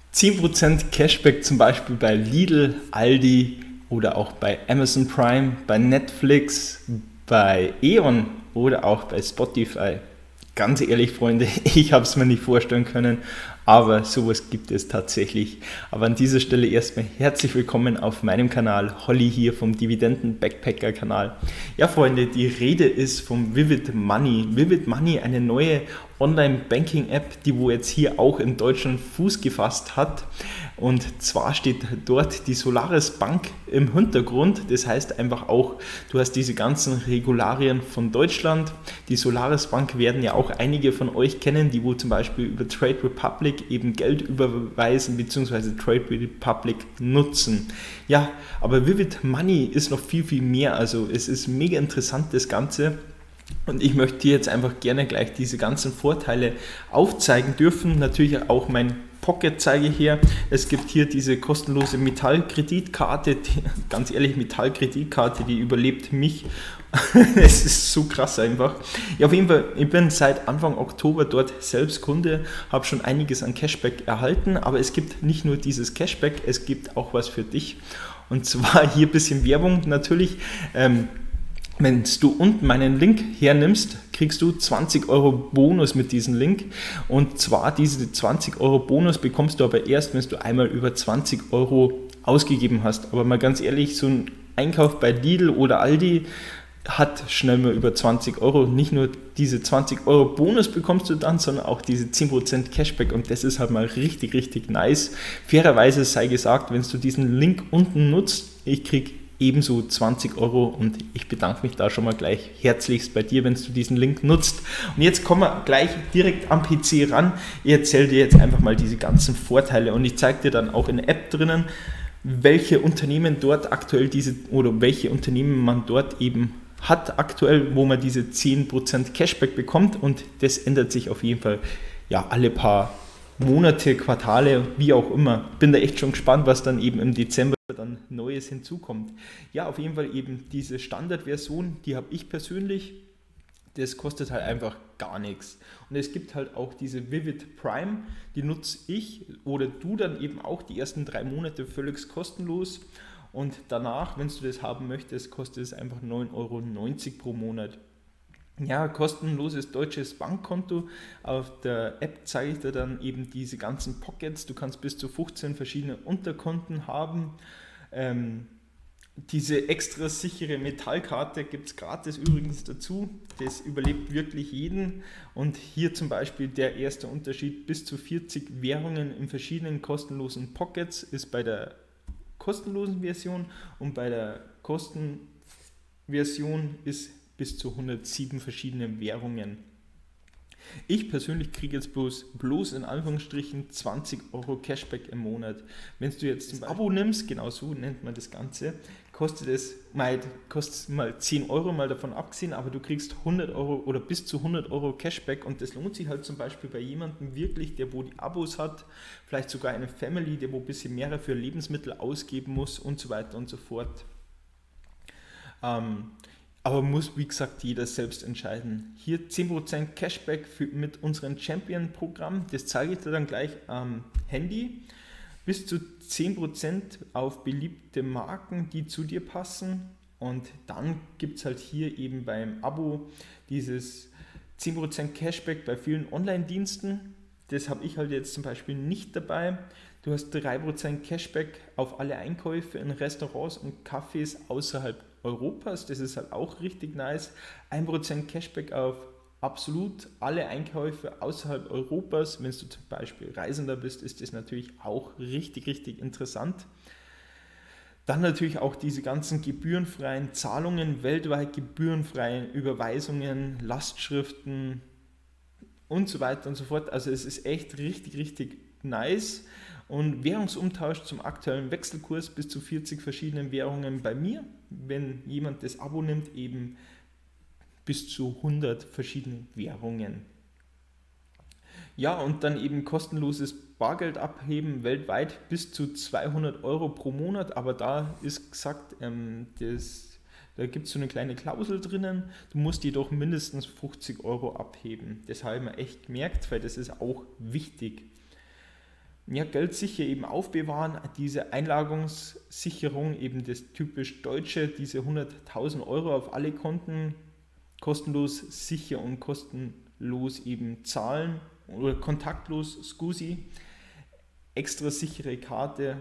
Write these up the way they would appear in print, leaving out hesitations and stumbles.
10% Cashback zum Beispiel bei Lidl, Aldi oder auch bei Amazon Prime, bei Netflix, bei E.ON oder auch bei Spotify. Ganz ehrlich, Freunde, ich habe es mir nicht vorstellen können, aber sowas gibt es tatsächlich. Aber an dieser Stelle erstmal herzlich willkommen auf meinem Kanal. Holly hier vom Dividenden-Backpacker-Kanal. Ja, Freunde, die Rede ist vom Vivid Money. Vivid Money, eine neue Online-Banking-App, die wo jetzt hier auch in Deutschland Fuß gefasst hat. Und zwar steht dort die Solaris Bank im Hintergrund. Das heißt einfach auch, du hast diese ganzen Regularien von Deutschland. Die Solaris Bank werden ja auch einige von euch kennen, die wo zum Beispiel über Trade Republic eben Geld überweisen bzw. Trade Republic nutzen. Ja, aber Vivid Money ist noch viel, viel mehr. Also es ist mega interessant, das Ganze. Und ich möchte dir jetzt einfach gerne gleich diese ganzen Vorteile aufzeigen dürfen. Natürlich auch mein Pocket zeige ich hier. Es gibt hier diese kostenlose Metallkreditkarte. Ganz ehrlich, Metallkreditkarte, die überlebt mich. Es ist so krass einfach. Ja, auf jeden Fall, ich bin seit Anfang Oktober dort selbst Kunde, habe schon einiges an Cashback erhalten, aber es gibt nicht nur dieses Cashback, es gibt auch was für dich. Und zwar hier ein bisschen Werbung natürlich. Wenn du unten meinen Link hernimmst, kriegst du 20 Euro Bonus mit diesem Link. Und zwar diese 20 Euro Bonus bekommst du aber erst, wenn du einmal über 20 Euro ausgegeben hast. Aber mal ganz ehrlich, so ein Einkauf bei Lidl oder Aldi hat schnell mal über 20 Euro. Nicht nur diese 20 Euro Bonus bekommst du dann, sondern auch diese 10% Cashback. Und das ist halt mal richtig, richtig nice. Fairerweise sei gesagt, wenn du diesen Link unten nutzt, ich kriege ebenso 20 Euro und ich bedanke mich da schon mal gleich herzlichst bei dir, wenn du diesen Link nutzt. Und jetzt kommen wir gleich direkt am PC ran. Ich erzähle dir jetzt einfach mal diese ganzen Vorteile und ich zeige dir dann auch in der App drinnen, welche Unternehmen dort aktuell welche Unternehmen man dort eben hat aktuell, wo man diese 10% Cashback bekommt, und das ändert sich auf jeden Fall ja alle paar Monate, Quartale, wie auch immer. Bin da echt schon gespannt, was dann eben im Dezember dann Neues hinzukommt. Ja, auf jeden Fall eben diese Standardversion, die habe ich persönlich. Das kostet halt einfach gar nichts. Und es gibt halt auch diese Vivid Prime, die nutze ich oder du dann eben auch die ersten 3 Monate völlig kostenlos. Und danach, wenn du das haben möchtest, kostet es einfach 9,90 Euro pro Monat. Ja, kostenloses deutsches Bankkonto. Auf der App zeige ich dir dann eben diese ganzen Pockets. Du kannst bis zu 15 verschiedene Unterkonten haben. Diese extra sichere Metallkarte gibt es gratis übrigens dazu. Das überlebt wirklich jeden. Und hier zum Beispiel der erste Unterschied: bis zu 40 Währungen in verschiedenen kostenlosen Pockets ist bei der kostenlosen Version, und bei der Kostenversion ist bis zu 107 verschiedene Währungen. Ich persönlich kriege jetzt bloß in Anführungsstrichen 20 Euro Cashback im Monat. Wenn du jetzt ein Abo nimmst, genau so nennt man das Ganze, kostet mal 10 Euro, mal davon abgesehen, aber du kriegst 100 Euro oder bis zu 100 Euro Cashback, und das lohnt sich halt zum Beispiel bei jemandem wirklich, der wo die Abos hat, vielleicht sogar eine Family, der wo ein bisschen mehr für Lebensmittel ausgeben muss und so weiter und so fort. Aber muss, wie gesagt, jeder selbst entscheiden. Hier 10% Cashback mit unserem Champion-Programm, das zeige ich dir dann gleich am Handy. Bis zu 10% auf beliebte Marken, die zu dir passen. Und dann gibt es halt hier eben beim Abo dieses 10% Cashback bei vielen Online-Diensten. Das habe ich halt jetzt zum Beispiel nicht dabei. Du hast 3% Cashback auf alle Einkäufe in Restaurants und Cafés außerhalb Europas. Das ist halt auch richtig nice. 1% Cashback auf absolut alle Einkäufe außerhalb Europas. Wenn du zum Beispiel Reisender bist, ist das natürlich auch richtig, richtig interessant. Dann natürlich auch diese ganzen gebührenfreien Zahlungen, weltweit gebührenfreie Überweisungen, Lastschriften und so weiter und so fort. Also es ist echt richtig, richtig nice. Und Währungsumtausch zum aktuellen Wechselkurs bis zu 40 verschiedenen Währungen bei mir. Wenn jemand das Abo nimmt, eben bis zu 100 verschiedene Währungen. Ja, und dann eben kostenloses Bargeld abheben weltweit bis zu 200 Euro pro Monat. Aber da ist gesagt, da gibt es so eine kleine Klausel drinnen. Du musst jedoch mindestens 50 Euro abheben. Das habe ich mir echt gemerkt, weil das ist auch wichtig. ja, Geld sicher eben aufbewahren, diese Einlagerungssicherung, eben das typisch Deutsche, diese 100.000 Euro auf alle Konten kostenlos, sicher und kostenlos eben zahlen oder kontaktlos, SCUSI, extra sichere Karte.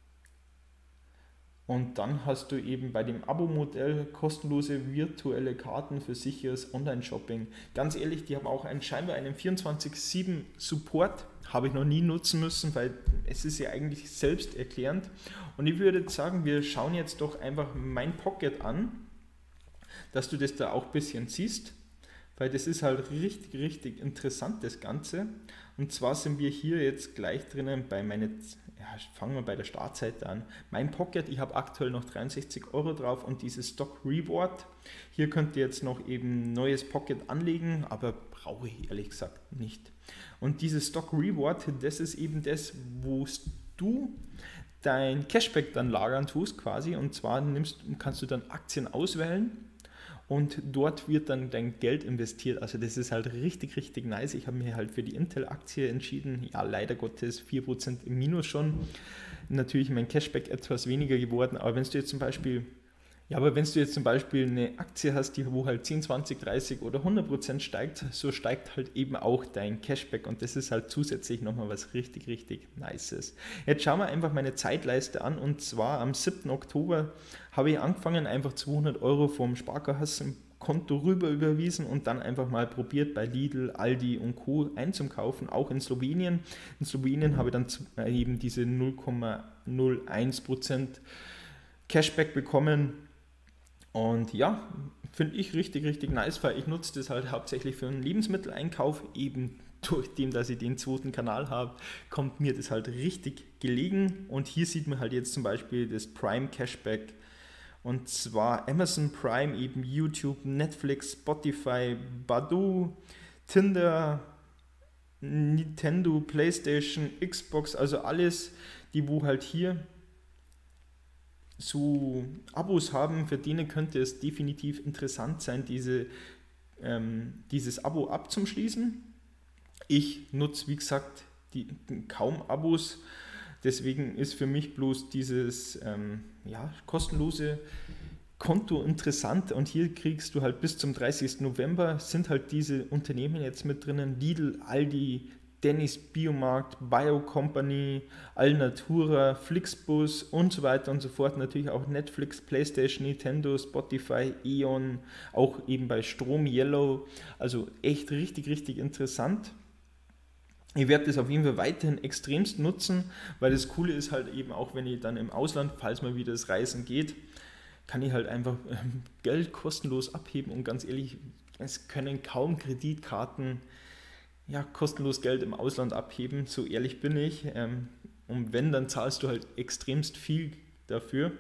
Und dann hast du eben bei dem Abo-Modell kostenlose virtuelle Karten für sicheres Online-Shopping. Ganz ehrlich, die haben auch scheinbar einen 24/7-Support, habe ich noch nie nutzen müssen, weil es ist ja eigentlich selbsterklärend. Und ich würde sagen, wir schauen jetzt doch einfach mein Pocket an, dass du das da auch ein bisschen siehst, weil das ist halt richtig, richtig interessant, das Ganze. Und zwar sind wir hier jetzt gleich drinnen bei fangen wir bei der Startseite an. Mein Pocket, ich habe aktuell noch 63 Euro drauf und dieses Stock Reward. Hier könnt ihr jetzt noch eben neues Pocket anlegen, aber brauche ich ehrlich gesagt nicht. Und dieses Stock Reward, das ist eben das, wo du dein Cashback dann lagern tust quasi. Und zwar kannst du dann Aktien auswählen. Und dort wird dann dein Geld investiert. Also das ist halt richtig, richtig nice. Ich habe mich halt für die Intel-Aktie entschieden. Ja, leider Gottes 4% im Minus schon. Natürlich mein Cashback etwas weniger geworden. Aber wenn du jetzt zum Beispiel eine Aktie hast, die wo halt 10, 20, 30 oder 100% steigt, so steigt halt eben auch dein Cashback und das ist halt zusätzlich nochmal was richtig, richtig Nices. Jetzt schauen wir einfach meine Zeitleiste an und zwar am 7. Oktober habe ich angefangen, einfach 200 Euro vom Sparkassenkonto rüber überwiesen und dann einfach mal probiert bei Lidl, Aldi und Co. einzukaufen, auch in Slowenien. In Slowenien habe ich dann eben diese 0,01% Cashback bekommen. Und ja, finde ich richtig, richtig nice, weil ich nutze das halt hauptsächlich für einen Lebensmitteleinkauf, eben durch dem, dass ich den zweiten Kanal habe, kommt mir das halt richtig gelegen. Und hier sieht man halt jetzt zum Beispiel das Prime Cashback und zwar Amazon Prime, eben YouTube, Netflix, Spotify, Badoo, Tinder, Nintendo, PlayStation, Xbox, also alles, die wo halt hier so Abos haben, für denen könnte es definitiv interessant sein, dieses Abo abzuschließen. Ich nutze, wie gesagt, kaum Abos, deswegen ist für mich bloß dieses kostenlose Konto interessant und hier kriegst du halt bis zum 30. November sind halt diese Unternehmen jetzt mit drinnen, Lidl, Aldi, Dennis Biomarkt, Bio Company, Alnatura, Flixbus und so weiter und so fort. Natürlich auch Netflix, PlayStation, Nintendo, Spotify, E.ON, auch eben bei Strom, Yellow. Also echt richtig, richtig interessant. Ich werde das auf jeden Fall weiterhin extremst nutzen, weil das Coole ist halt eben auch, wenn ich dann im Ausland, falls mal wieder das Reisen geht, kann ich halt einfach Geld kostenlos abheben und ganz ehrlich, es können kaum Kreditkarten kostenlos Geld im Ausland abheben, so ehrlich bin ich. Und wenn, dann zahlst du halt extremst viel dafür.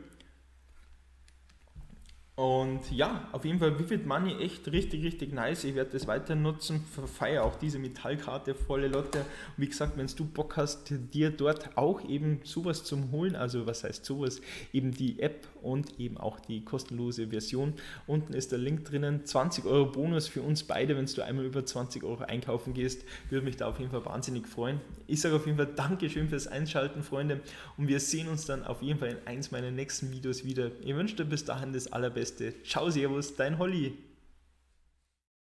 Und ja, auf jeden Fall Vivid Money echt richtig, richtig nice. Ich werde das weiter nutzen, feiere auch diese Metallkarte volle Lotte. Und wie gesagt, wenn du Bock hast, dir dort auch eben sowas zum Holen, also was heißt sowas, eben die App und eben auch die kostenlose Version. Unten ist der Link drinnen, 20 Euro Bonus für uns beide, wenn du einmal über 20 Euro einkaufen gehst, würde mich da auf jeden Fall wahnsinnig freuen. Ich sage auf jeden Fall Dankeschön fürs Einschalten, Freunde, und wir sehen uns dann auf jeden Fall in eins meiner nächsten Videos wieder. Ich wünsche dir bis dahin das Allerbeste. Ciao, servus, dein Holly.